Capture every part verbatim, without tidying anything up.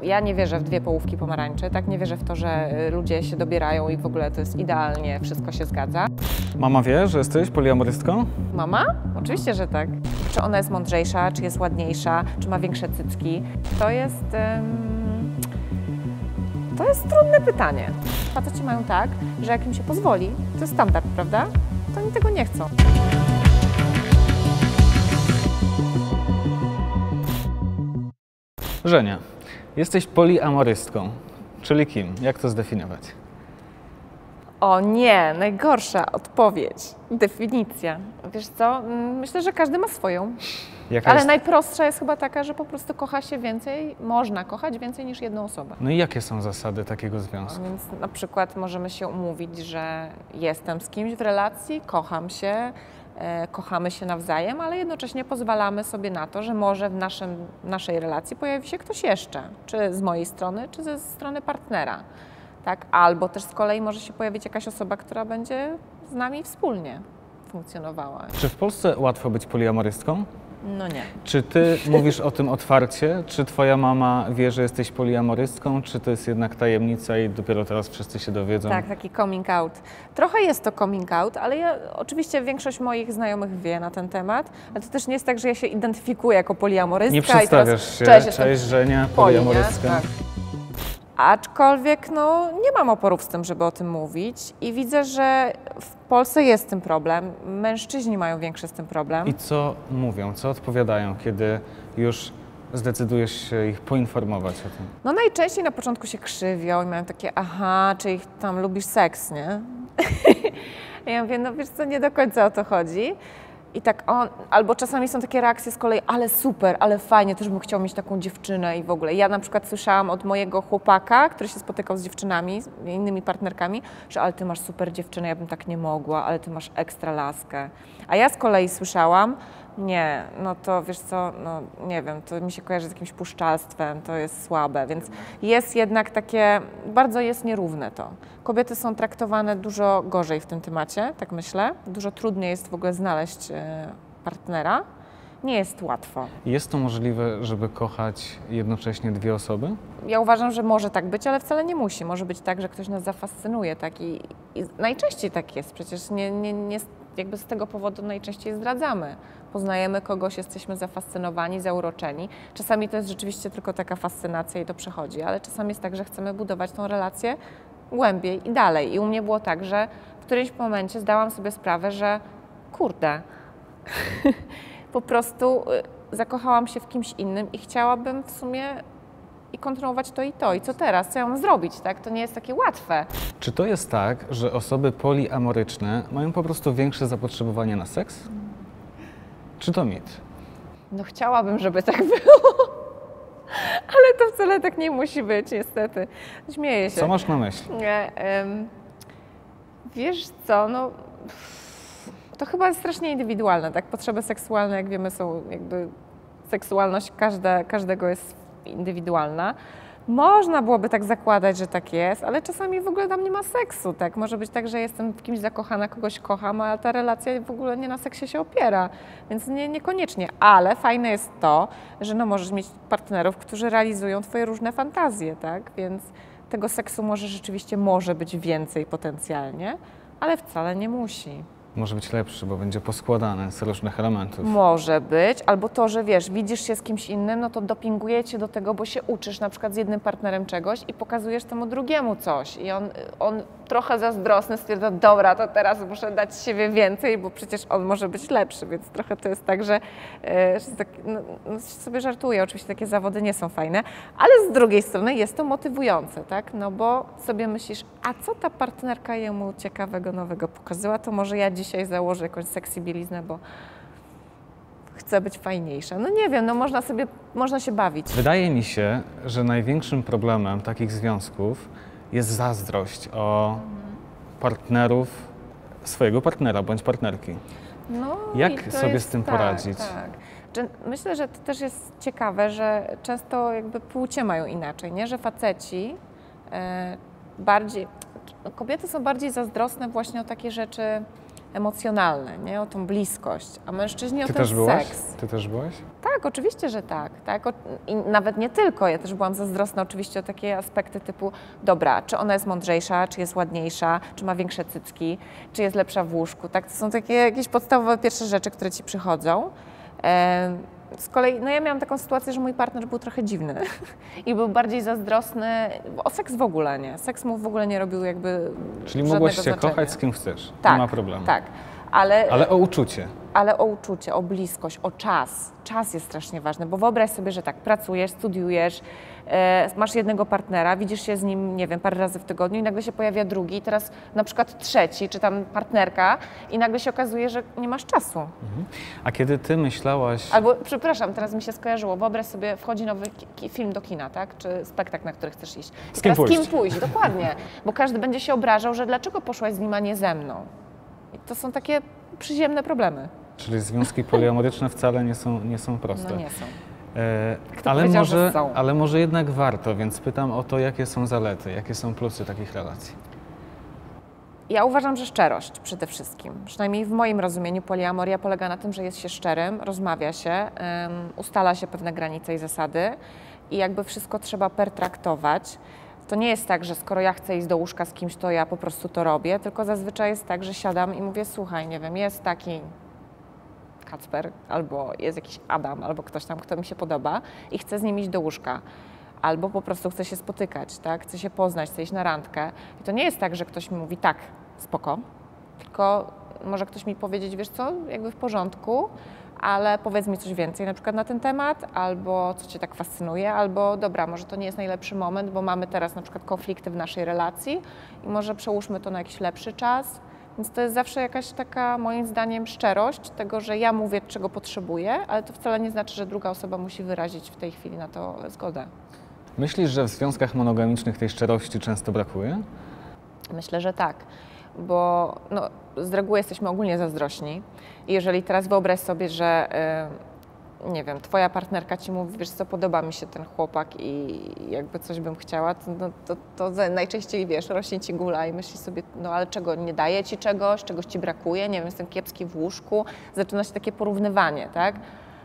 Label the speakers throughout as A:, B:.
A: Ja nie wierzę w dwie połówki pomarańczy, tak? Nie wierzę w to, że ludzie się dobierają i w ogóle to jest idealnie, wszystko się zgadza.
B: Mama wie, że jesteś poliamorystką?
A: Mama? Oczywiście, że tak. Czy ona jest mądrzejsza, czy jest ładniejsza, czy ma większe cycki? To jest... Um, to jest trudne pytanie. Faceci mają tak, że jak im się pozwoli, to jest standard, prawda? To oni tego nie chcą.
B: Żenia, jesteś poliamorystką, czyli kim? Jak to zdefiniować?
A: O nie, najgorsza odpowiedź, definicja. Wiesz co, myślę, że każdy ma swoją,
B: Jaka
A: ale
B: jest...
A: najprostsza jest chyba taka, że po prostu kocha się więcej, można kochać więcej niż jedną osobę.
B: No i jakie są zasady takiego
A: A
B: związku?
A: więc na przykład możemy się umówić, że jestem z kimś w relacji, kocham się, e, kochamy się nawzajem, ale jednocześnie pozwalamy sobie na to, że może w naszym, naszej relacji pojawi się ktoś jeszcze, czy z mojej strony, czy ze strony partnera. Tak? Albo też z kolei może się pojawić jakaś osoba, która będzie z nami wspólnie funkcjonowała.
B: Czy w Polsce łatwo być poliamorystką?
A: No nie.
B: Czy ty mówisz o tym otwarcie? Czy twoja mama wie, że jesteś poliamorystką? Czy to jest jednak tajemnica i dopiero teraz wszyscy się dowiedzą?
A: Tak, taki coming out. Trochę jest to coming out, ale ja, oczywiście większość moich znajomych wie na ten temat, ale to też nie jest tak, że ja się identyfikuję jako poliamorystka.
B: Nie przedstawiasz
A: i teraz,
B: się,
A: cześć,
B: cześć Żenia,
A: poli, nie?
B: poliamorystka.
A: Tak. Aczkolwiek no, nie mam oporów z tym, żeby o tym mówić i widzę, że w Polsce jest z tym problem. Mężczyźni mają większy z tym problem.
B: I co mówią, co odpowiadają, kiedy już zdecydujesz się ich poinformować o tym?
A: No najczęściej na początku się krzywią i mają takie, aha, czy ich tam lubisz seks, nie? Ja mówię, no wiesz co, nie do końca o to chodzi. I tak on, albo czasami są takie reakcje z kolei, ale super, ale fajnie, też bym chciał mieć taką dziewczynę i w ogóle. Ja na przykład słyszałam od mojego chłopaka, który się spotykał z dziewczynami, z innymi partnerkami, że ale ty masz super dziewczynę, ja bym tak nie mogła, ale ty masz ekstra laskę. A ja z kolei słyszałam, nie, no to wiesz co, no nie wiem, to mi się kojarzy z jakimś puszczalstwem, to jest słabe, więc jest jednak takie, bardzo jest nierówne to. Kobiety są traktowane dużo gorzej w tym temacie, tak myślę. Dużo trudniej jest w ogóle znaleźć partnera. Nie jest łatwo.
B: Jest to możliwe, żeby kochać jednocześnie dwie osoby?
A: Ja uważam, że może tak być, ale wcale nie musi. Może być tak, że ktoś nas zafascynuje, tak i, i najczęściej tak jest. Przecież nie, nie, nie, jakby z tego powodu najczęściej zdradzamy. Poznajemy kogoś, jesteśmy zafascynowani, zauroczeni. Czasami to jest rzeczywiście tylko taka fascynacja i to przechodzi, ale czasami jest tak, że chcemy budować tą relację głębiej i dalej. I u mnie było tak, że w którymś momencie zdałam sobie sprawę, że kurde, po prostu zakochałam się w kimś innym i chciałabym w sumie i kontynuować to i to. I co teraz? Co ja mam zrobić? Tak? To nie jest takie łatwe.
B: Czy to jest tak, że osoby poliamoryczne mają po prostu większe zapotrzebowanie na seks? Czy to mit?
A: No chciałabym, żeby tak było. Ale to wcale tak nie musi być, niestety. Śmieję się.
B: Co masz na myśli?
A: Nie, um, wiesz co, no to chyba jest strasznie indywidualne, tak? Potrzeby seksualne, jak wiemy, są jakby, seksualność każde, każdego jest indywidualna. Można byłoby tak zakładać, że tak jest, ale czasami w ogóle tam nie ma seksu, tak? Może być tak, że jestem w kimś zakochana, kogoś kocham, a ta relacja w ogóle nie na seksie się opiera, więc nie, niekoniecznie. Ale fajne jest to, że no możesz mieć partnerów, którzy realizują twoje różne fantazje, tak? Więc tego seksu może rzeczywiście może być więcej potencjalnie, ale wcale nie musi.
B: Może być lepszy, bo będzie poskładany z różnych elementów.
A: Może być, albo to, że wiesz, widzisz się z kimś innym, no to dopinguje cię do tego, bo się uczysz na przykład z jednym partnerem czegoś i pokazujesz temu drugiemu coś i on, on trochę zazdrosny stwierdza, dobra, to teraz muszę dać z siebie więcej, bo przecież on może być lepszy, więc trochę to jest tak, że, że tak, no, no sobie żartuję, oczywiście takie zawody nie są fajne, ale z drugiej strony jest to motywujące, tak, no bo sobie myślisz, a co ta partnerka jemu ciekawego, nowego pokazała, to może ja dzisiaj założę jakąś sexy bieliznę, bo chcę być fajniejsza. No nie wiem, no można sobie, można się bawić.
B: Wydaje mi się, że największym problemem takich związków jest zazdrość o partnerów, swojego partnera bądź partnerki.
A: No,
B: Jak
A: i to
B: sobie
A: jest,
B: z tym
A: tak,
B: poradzić?
A: Tak. Myślę, że to też jest ciekawe, że często jakby płcie mają inaczej, nie? Że faceci e, bardziej, kobiety są bardziej zazdrosne właśnie o takie rzeczy emocjonalne, nie? O tą bliskość, a mężczyźni
B: Ty
A: o ten
B: też byłaś?
A: seks.
B: Ty też byłaś?
A: Tak, oczywiście, że tak. tak. I nawet nie tylko. Ja też byłam zazdrosna oczywiście o takie aspekty typu, dobra, czy ona jest mądrzejsza, czy jest ładniejsza, czy ma większe cycki, czy jest lepsza w łóżku. Tak? To są takie jakieś podstawowe pierwsze rzeczy, które ci przychodzą. Z kolei, no ja miałam taką sytuację, że mój partner był trochę dziwny i był bardziej zazdrosny o seks w ogóle, nie. Seks mu w ogóle nie robił jakby
B: Czyli
A: żadnego
B: mogłaś się
A: znaczenia.
B: kochać z kim chcesz,
A: tak,
B: nie ma problemu.
A: Tak, ale...
B: Ale o uczucie.
A: Ale o uczucie, o bliskość, o czas. Czas jest strasznie ważny, bo wyobraź sobie, że tak, pracujesz, studiujesz, e, masz jednego partnera, widzisz się z nim, nie wiem, parę razy w tygodniu i nagle się pojawia drugi, teraz na przykład trzeci, czy tam partnerka i nagle się okazuje, że nie masz czasu.
B: Mhm. A kiedy ty myślałaś...
A: Albo, przepraszam, teraz mi się skojarzyło, wyobraź sobie, wchodzi nowy ki film do kina, tak? Czy spektakl, na który chcesz iść. I
B: z kim
A: teraz
B: pójść?
A: Z kim pójść, dokładnie, bo każdy będzie się obrażał, że dlaczego poszłaś z nim, a nie ze mną. I to są takie przyziemne problemy.
B: Czyli związki poliamoryczne wcale nie są, nie są proste.
A: No nie są.
B: E,
A: Kto
B: ale,
A: powiedział,
B: może,
A: że są?
B: ale może jednak warto, więc pytam o to, jakie są zalety, jakie są plusy takich relacji.
A: Ja uważam, że szczerość przede wszystkim. Przynajmniej w moim rozumieniu poliamoria polega na tym, że jest się szczerym, rozmawia się, um, ustala się pewne granice i zasady i jakby wszystko trzeba pertraktować. To nie jest tak, że skoro ja chcę iść do łóżka z kimś, to ja po prostu to robię, tylko zazwyczaj jest tak, że siadam i mówię, słuchaj, nie wiem, jest taki Kacper, albo jest jakiś Adam, albo ktoś tam, kto mi się podoba i chcę z nim iść do łóżka. Albo po prostu chcę się spotykać, tak? Chcę się poznać, chcę iść na randkę. I to nie jest tak, że ktoś mi mówi tak, spoko, tylko może ktoś mi powiedzieć, wiesz co, jakby w porządku, ale powiedz mi coś więcej na przykład na ten temat, albo co cię tak fascynuje, albo dobra, może to nie jest najlepszy moment, bo mamy teraz na przykład konflikty w naszej relacji i może przełóżmy to na jakiś lepszy czas. Więc to jest zawsze jakaś taka, moim zdaniem, szczerość tego, że ja mówię, czego potrzebuję, ale to wcale nie znaczy, że druga osoba musi wyrazić w tej chwili na to zgodę.
B: Myślisz, że w związkach monogamicznych tej szczerości często brakuje?
A: Myślę, że tak, bo no, z reguły jesteśmy ogólnie zazdrośni i jeżeli teraz wyobraź sobie, że yy, nie wiem, twoja partnerka ci mówi, wiesz co, podoba mi się ten chłopak i jakby coś bym chciała, to, no, to, to najczęściej, wiesz, rośnie ci gula i myślisz sobie, no ale czego, nie daje ci czegoś, czegoś ci brakuje, nie wiem, jestem kiepski w łóżku, zaczyna się takie porównywanie, tak?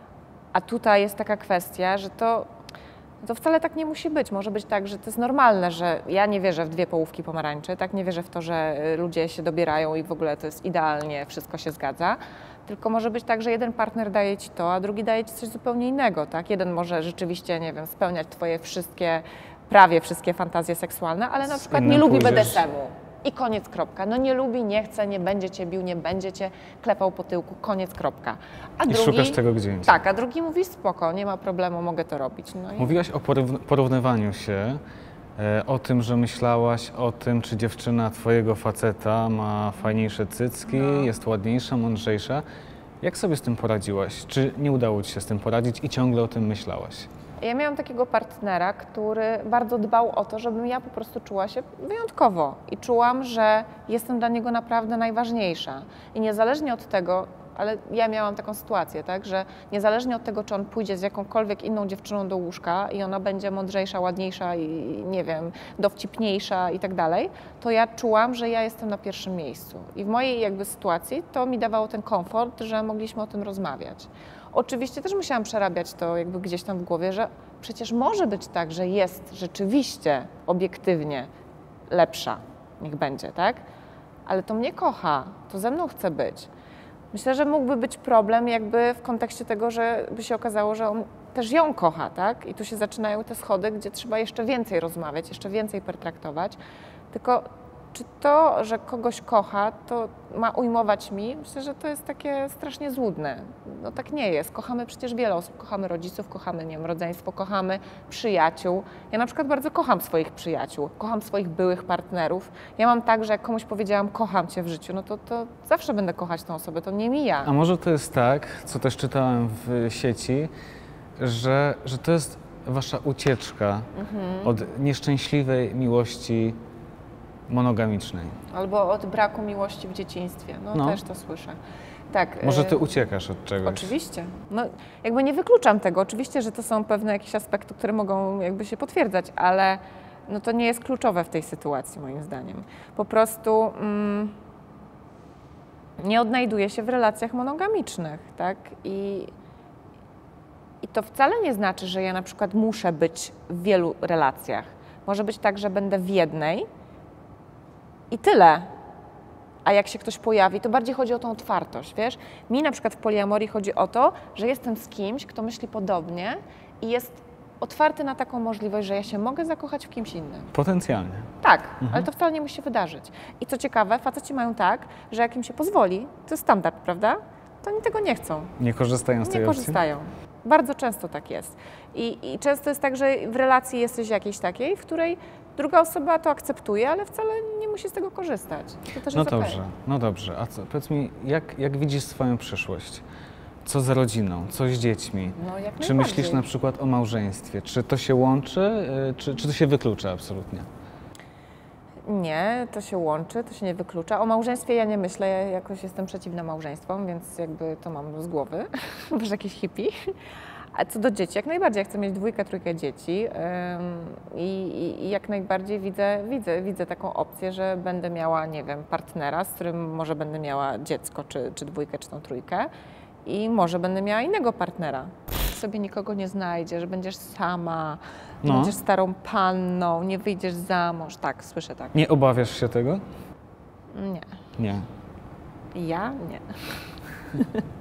A: A tutaj jest taka kwestia, że to to wcale tak nie musi być. Może być tak, że to jest normalne, że ja nie wierzę w dwie połówki pomarańczy, tak? Nie wierzę w to, że ludzie się dobierają i w ogóle to jest idealnie, wszystko się zgadza. Tylko może być tak, że jeden partner daje ci to, a drugi daje ci coś zupełnie innego, tak? Jeden może rzeczywiście, nie wiem, spełniać twoje wszystkie, prawie wszystkie fantazje seksualne, ale na przykład nie lubi B D S M-u. I koniec, kropka. No nie lubi, nie chce, nie będzie cię bił, nie będzie cię klepał po tyłku, koniec, kropka. A
B: I
A: drugi,
B: szukasz tego gdzie indziej.
A: Tak, a drugi mówi spoko, nie ma problemu, mogę to robić. No i...
B: Mówiłaś o porównywaniu się, e, o tym, że myślałaś o tym, czy dziewczyna twojego faceta ma fajniejsze cycki, no. jest ładniejsza, mądrzejsza. Jak sobie z tym poradziłaś? Czy nie udało ci się z tym poradzić i ciągle o tym myślałaś?
A: Ja miałam takiego partnera, który bardzo dbał o to, żebym ja po prostu czuła się wyjątkowo i czułam, że jestem dla niego naprawdę najważniejsza. I niezależnie od tego, ale ja miałam taką sytuację, tak, że niezależnie od tego, czy on pójdzie z jakąkolwiek inną dziewczyną do łóżka i ona będzie mądrzejsza, ładniejsza i nie wiem, dowcipniejsza i tak dalej, to ja czułam, że ja jestem na pierwszym miejscu. I w mojej jakby sytuacji to mi dawało ten komfort, że mogliśmy o tym rozmawiać. Oczywiście też musiałam przerabiać to jakby gdzieś tam w głowie, że przecież może być tak, że jest rzeczywiście obiektywnie lepsza, niech będzie, tak? Ale to mnie kocha, to ze mną chce być. Myślę, że mógłby być problem jakby w kontekście tego, że by się okazało, że on też ją kocha, tak? I tu się zaczynają te schody, gdzie trzeba jeszcze więcej rozmawiać, jeszcze więcej pertraktować. Tylko czy to, że kogoś kocha, to ma ujmować mi? Myślę, że to jest takie strasznie złudne. No tak nie jest. Kochamy przecież wiele osób. Kochamy rodziców, kochamy, nie wiem, rodzeństwo, kochamy przyjaciół. Ja na przykład bardzo kocham swoich przyjaciół, kocham swoich byłych partnerów. Ja mam tak, że jak komuś powiedziałam, kocham cię w życiu, no to, to zawsze będę kochać tą osobę, to nie mija.
B: A może to jest tak, co też czytałem w sieci, że, że to jest wasza ucieczka mhm. od nieszczęśliwej miłości monogamicznej.
A: Albo od braku miłości w dzieciństwie. No, no. też to słyszę. Tak.
B: Może ty uciekasz od czegoś.
A: Oczywiście. No, jakby nie wykluczam tego. Oczywiście, że to są pewne jakieś aspekty, które mogą jakby się potwierdzać, ale no to nie jest kluczowe w tej sytuacji moim zdaniem. Po prostu mm, nie odnajduję się w relacjach monogamicznych, tak? I I to wcale nie znaczy, że ja na przykład muszę być w wielu relacjach. Może być tak, że będę w jednej i tyle. A jak się ktoś pojawi, to bardziej chodzi o tą otwartość, wiesz? Mi na przykład w poliamorii chodzi o to, że jestem z kimś, kto myśli podobnie i jest otwarty na taką możliwość, że ja się mogę zakochać w kimś innym.
B: Potencjalnie.
A: Tak,
B: Mhm.
A: ale to wcale nie musi się wydarzyć. I co ciekawe, faceci mają tak, że jak im się pozwoli, to jest standard, prawda? To oni tego nie chcą.
B: Nie korzystają z tej
A: Nie
B: opcji?
A: korzystają. Bardzo często tak jest. I, I często jest tak, że w relacji jesteś jakiejś takiej, w której druga osoba to akceptuje, ale wcale nie musi z tego korzystać. To też
B: No
A: jest okej.
B: dobrze, no dobrze. A co, powiedz mi, jak, jak widzisz swoją przyszłość? Co z rodziną, co z dziećmi?
A: No, jak
B: Czy
A: najbardziej.
B: myślisz na przykład o małżeństwie? Czy to się łączy, y, czy, czy to się wyklucza absolutnie?
A: Nie, to się łączy, to się nie wyklucza. O małżeństwie ja nie myślę, ja jakoś jestem przeciwna małżeństwom, więc jakby to mam z głowy, może jakiś hippie. A co do dzieci, jak najbardziej, ja chcę mieć dwójkę, trójkę dzieci ym, i, i jak najbardziej widzę, widzę, widzę taką opcję, że będę miała, nie wiem, partnera, z którym może będę miała dziecko, czy, czy dwójkę, czy tą trójkę i może będę miała innego partnera. Sobie nikogo nie znajdziesz, że będziesz sama,
B: No.
A: będziesz starą panną, nie wyjdziesz za mąż. Tak, słyszę tak.
B: Nie obawiasz się tego?
A: Nie.
B: Nie.
A: Ja? Nie.